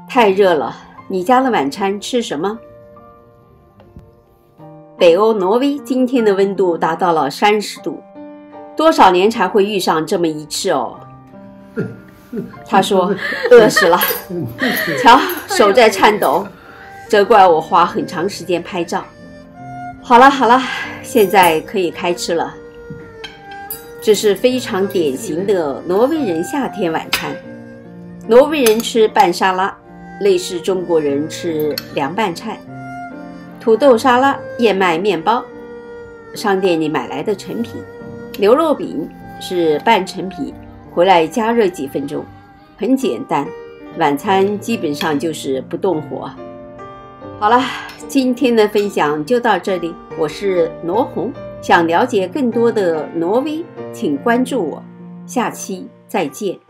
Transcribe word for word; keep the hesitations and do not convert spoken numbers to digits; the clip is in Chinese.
太热了，你家的晚餐吃什么？北欧挪威今天的温度达到了三十度，多少年才会遇上这么一次哦。他说饿死了，瞧手在颤抖，责怪我花很长时间拍照。好了好了，现在可以开吃了。这是非常典型的挪威人夏天晚餐。挪威人吃拌沙拉，类似中国人吃凉拌菜。土豆沙拉、燕麦面包，商店里买来的陈皮。牛肉饼是半陈皮，回来加热几分钟，很简单。晚餐基本上就是不动火。好了，今天的分享就到这里，我是罗红。想了解更多的挪威，请关注我，下期再见。